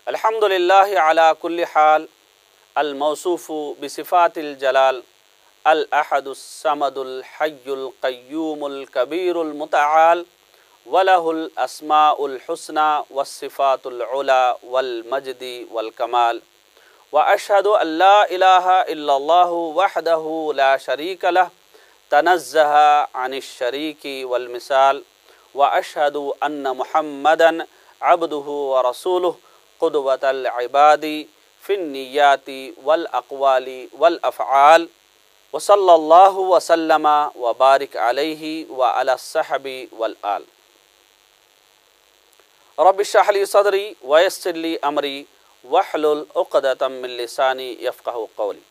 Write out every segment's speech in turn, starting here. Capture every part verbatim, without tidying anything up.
अल्हम्दुलिल्लाहि अला कुल्ली हाल अल मौसूफ़ु बिसिफ़ातिल जलाल अल अहदुस समदुल हय्युल क़य्यूमुल कबीरुल मुतआल वलहुल अस्माउल हुस्ना वस्सिफ़ातुल उला वल मजदी वल कमाल व अशहदु अल्ला इलाहा इल्लल्लाहु वहदहु ला शरीक लह तनज़्ज़हा अनिश शरीकी वल मिसाल व अशहदु अन्न मुहम्मदन अब्दुहु व रसूलुहु क़ुदवतल इबादी फिन्नियाती वल अक़वाली वल अफ़आल व सल्लल्लाहु व सल्लम व बारिक अलैहि व अला सहबी वल आल। रब्बि इश्रह ली सदरी व यस्सिर ली अमरी वहलुल उक़दतम मिन लिसानी यफ़क़हु क़ौली।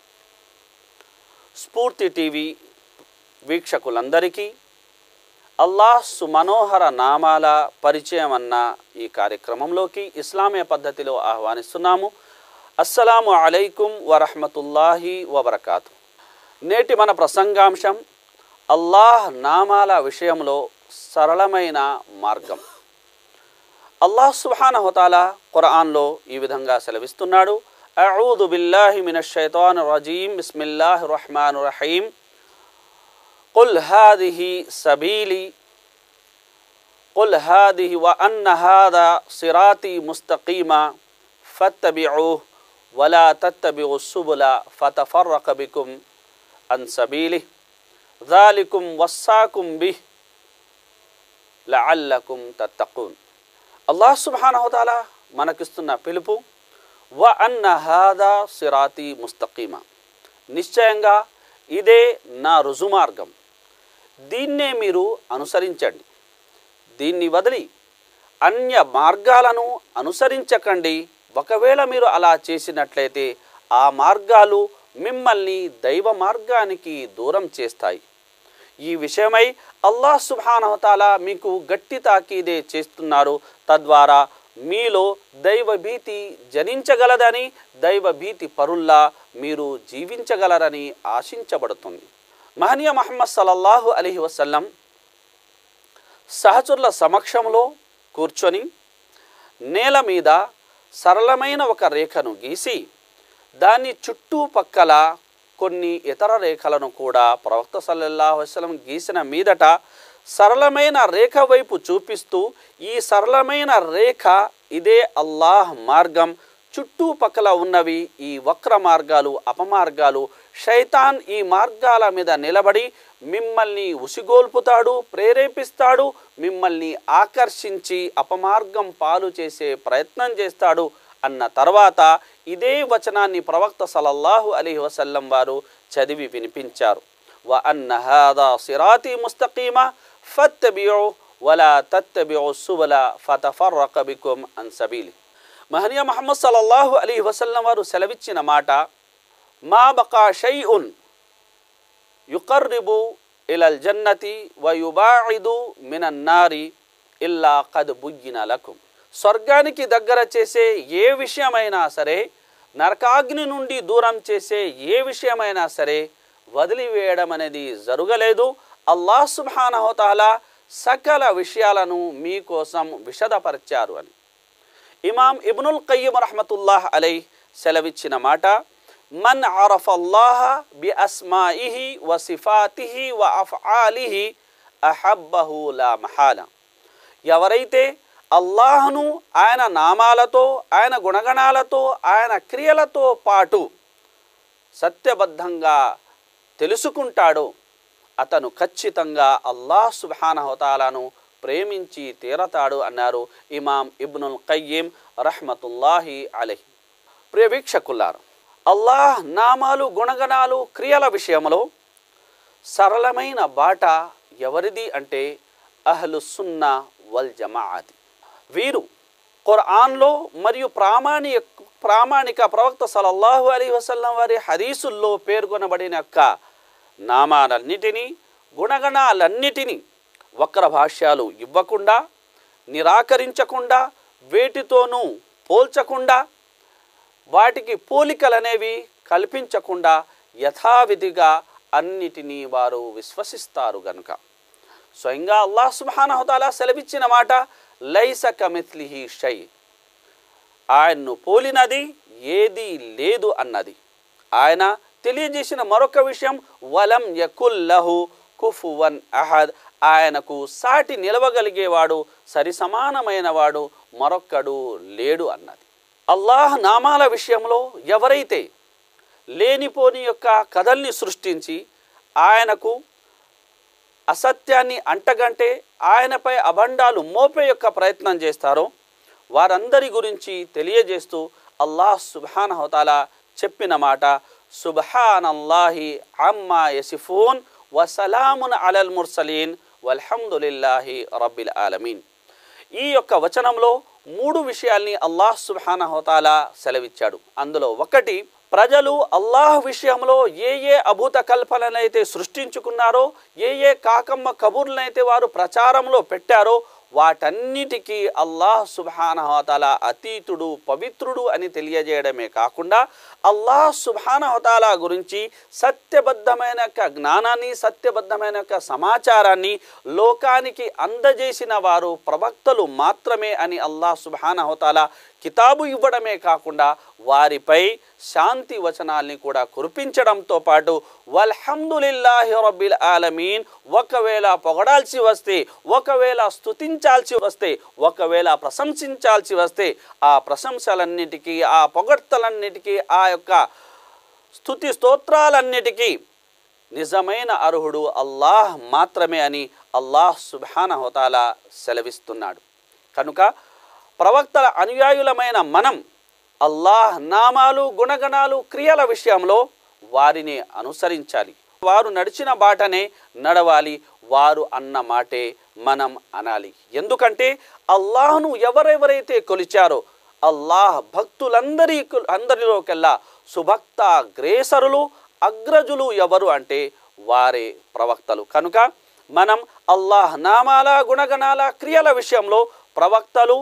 స్ఫూర్తి టీవీ వీక్షకులందరికీ అల్లాహ్ సుమనోహర నామాల పరిచయం అన్న ఈ కార్యక్రమంలోకి ఇస్లామీయ పద్ధతిలో ఆహ్వానిస్తున్నాము. అస్సలాము అలైకుం వరహ్మతుల్లాహి వబరకాతు. నేటి మన ప్రసంగాంశం అల్లాహ్ నామాల విషయంలో సరళమైన మార్గం. అల్లాహ్ సుబ్హానహు వ తఆలా ఖురాన్లో ఈ విధంగా సెలవిస్తున్నాడు. అఊదు బిల్లాహి మినష్ షైతానిర్ రజీం బిస్మిల్లాహిర్ రహ్మానిర్ రహీం కుల్ హాదిహి సబీలి కుల్ హాదిహి వ అన్న హాదా సిరాతి ముస్తకీమా ఫత్తబిఊహు వలా తత్తబిఉస్ సుబుల ఫతఫర్రక బికుం అన్ సబీలిహి ज़ालिकुम वस्साकुम बिह लअल्लकुम तत्तक़ून. అల్లాహ్ సుబ్హానహు వ తఆలా మనకిస్తున్న పిలుపు వ అన్న హాదా సిరాతి ముస్తకీమా, నిశ్చయంగా ఇదే నా రుజుమార్గం, దీన్నే మీరు అనుసరించండి, దీన్ని వదిలి అన్య మార్గాలను అనుసరించకండి. ఒకవేళ మీరు అలా చేసినట్లయితే ఆ మార్గాలు మిమ్మల్ని దైవ మార్గానికి దూరం చేస్తాయి. ఈ విషయమై అల్లాహ్ సుబ్హానహు వ తఆలా మీకు గట్టి తాకీదే చేస్తున్నారు. తద్వారా మీలో దైవభీతి జనించగలదని, దైవభీతి పరుల్లా మీరు జీవించగలరని ఆశించబడుతుంది. మహనీయ ముహమ్మద్ సల్లల్లాహు అలైహి వసల్లం సహచరుల సమక్షంలో కూర్చొని నేల మీద సరళమైన ఒక రేఖను గీసి దాని చుట్టుపక్కల కొన్ని ఇతర రేఖలను కూడా ప్రవక్త సల్లల్లాహు అలైహి వసల్లం గీసిన మీదట సరళమైన రేఖ వైపు చూపిస్తూ, ఈ సరళమైన రేఖ ఇదే అల్లాహ్ మార్గం, చుట్టుపక్కల ఉన్నవి ఈ వక్ర మార్గాలు, అపమార్గాలు. శైతాన్ ఈ మార్గాల మీద నిలబడి మిమ్మల్ని ఉసిగోల్పుతాడు, ప్రేరేపిస్తాడు, మిమ్మల్ని ఆకర్షించి అపమార్గం పాలు చేసే ప్రయత్నం చేస్తాడు అన్న తర్వాత ఇదే వచనాన్ని ప్రవక్త సల్లల్లాహు అలైహి వసల్లం వారు చదివి వినిపించారు. వ అన్న హాదా సిరాతి ముస్తకీమా ఫత్తబిఊహు వలా తత్తబిఉస్ సుబుల ఫతఫర్రక బికుం అన్ సబీలిహి. మహనీయ ముహమ్మద్ సల్లల్లాహు అలైహి వసల్లం వారు సెలవిచ్చిన మాట, మా బకా షైఉన్ యుకర్రిబు ఇలల్ జన్నతి వ యుబాఇదు మినన్ నారి ఇల్లా ఖద్ బుయ్యిన లకుం. స్వర్గానికి దగ్గర చేసే ఏ విషయమైనా సరే, నరకాగ్ని నుండి దూరం చేసే ఏ విషయమైనా సరే వదిలివేయడం అనేది జరగలేదు. అల్లాహ్ సుబ్హానహు వ తఆలా సకల విషయాలను మీకోసం విశదపరిచారు అని ఇమాం ఇబ్నుల్ ఖయ్యిమ్ రహ్మతుల్లాహ్ అలైహి సెలవిచ్చిన మాట, మన్ అరఫల్లాహ బి అస్మాఇహి వ సిఫాతిహి వ అఫ్ఆలిహి అహబ్బహు లా మహాల. ఎవరైతే అల్లాహ్ను ఆయన నామాలతో, ఆయన గుణగణాలతో, ఆయన క్రియలతో పాటు సత్యబద్ధంగా తెలుసుకుంటాడో అతను ఖచ్చితంగా అల్లాహ్ సుబ్హానహు వ తఆలాను ప్రేమించి తీరతాడు అన్నారు ఇమాం ఇబ్నుల్ ఖయ్యిమ్ రహ్మతుల్లాహి అలైహి. ప్రియ వీక్షకులారా, అల్లాహ్ నామాలు, గుణగణాలు, క్రియల విషయంలో సరళమైన బాట ఎవరిది అంటే అహ్లుస్ సున్నా వల్ జమాఅత్. వీరు ఖురాన్లో మరియు ప్రామాణిక ప్రామాణిక ప్రవక్త సల్లల్లాహు అలైహి వసల్లం వారి హదీసుల్లో పేర్కొనబడిన యొక్క నామాలన్నిటినీ, గుణగణాలన్నిటినీ వక్ర భాష్యాలు ఇవ్వకుండా, నిరాకరించకుండా, వేటితోనూ పోల్చకుండా, వాటికి పోలికలనేవి కల్పించకుండా యథావిధిగా అన్నిటినీ వారు విశ్వసిస్తారు గనుక స్వయంగా అల్లాహ్ సుబ్హానహు వ తఆలా సెలవిచ్చిన మాట, లైస కమిత్లిహి షై, ఆయన్ను పోలినది ఏదీ లేదు అన్నది. ఆయన తెలియజేసిన మరొక విషయం వలం యకుల్లహు కుఫువన్ అహద్, ఆయనకు సాటి నిలవగలిగేవాడు, సరి సమానమైన వాడు మరొక్కడు లేడు అన్నది. అల్లాహ్ నామాల విషయంలో ఎవరైతే లేనిపోని యొక్క కథల్ని సృష్టించి ఆయనకు అసత్యాన్ని అంటగంటే ఆయనపై అబండాలు మోపే యొక్క ప్రయత్నం చేస్తారో వారందరి గురించి తెలియజేస్తూ అల్లాహ్ సుబ్హానహు తఆలా చెప్పిన మాట సుబ్హానల్లాహి అమ్మా యసిఫూన్ వసలామున్ అలల్ ముర్సలీన్ వల్హమ్దులిల్లాహి రబ్బిల్ ఆలమీన్. ఈ యొక్క వచనంలో మూడు విషయాల్ని అల్లాహ్ సుబ్హానహు తఆలా సెలవిచ్చాడు. అందులో ఒకటి, ప్రజలు అల్లాహ్ విషయంలో ఏ ఏ అభూత కల్పనలైతే సృష్టించుకున్నారో, ఏ ఏ కాకమ్మ కబుర్లనైతే వారు ప్రచారంలో పెట్టారో వాటన్నిటికీ అల్లాహ్ సుబ్హానహు తఆలా అతీతుడు, పవిత్రుడు అని తెలియజేయడమే కాకుండా అల్లాహ్ సుబ్హానహు తఆలా గురించి సత్యబద్ధమైన యొక్క జ్ఞానాన్ని, సత్యబద్ధమైన యొక్క సమాచారాన్ని లోకానికి అందజేసిన వారు ప్రవక్తలు మాత్రమే అని అల్లాహ్ సుబ్హానహు తఆలా కితాబు ఇవ్వడమే కాకుండా వారిపై శాంతి వచనాల్ని కూడా కురిపించడంతో పాటు వల్హమ్దులిల్లాహి రబ్బిల్ ఆలమీన్, ఒకవేళ పొగడాల్సి వస్తే, ఒకవేళ స్తుతించాల్సి వస్తే, ఒకవేళ ప్రశంసించాల్సి వస్తే ఆ ప్రశంసలన్నిటికీ, ఆ పొగడ్తలన్నిటికీ, ఆ యొక్క స్తుతి స్తోత్రాలన్నిటికీ నిజమైన అర్హుడు అల్లాహ్ మాత్రమే అని అల్లాహ్ సుబ్హానహు తఆలా సెలవిస్తున్నాడు. కనుక ప్రవక్తల అనుయాయులమైన మనం అల్లాహ్ నామాలు, గుణగణాలు, క్రియల విషయంలో వారిని అనుసరించాలి. వారు నడిచిన బాటనే నడవాలి, వారు అన్న మాటే మనం అనాలి. ఎందుకంటే అల్లాహ్ను ఎవరెవరైతే కొలిచారో అల్లాహ్ భక్తులందరి అందరిలోకెల్లా సుభక్త గ్రేసరులు, అగ్రజులు ఎవరు అంటే వారే ప్రవక్తలు. కనుక మనం అల్లాహ్ నామాల, గుణగణాల, క్రియల విషయంలో ప్రవక్తలు,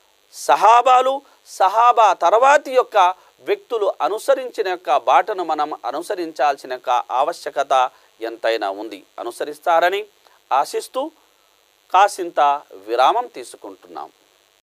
సహాబాలు, సహాబా తర్వాతి యొక్క వ్యక్తులు అనుసరించిన యొక్క బాటను మనం అనుసరించాల్సిన యొక్క ఆవశ్యకత ఎంతైనా ఉంది. అనుసరిస్తారని ఆశిస్తూ కాసింత విరామం తీసుకుంటున్నాం.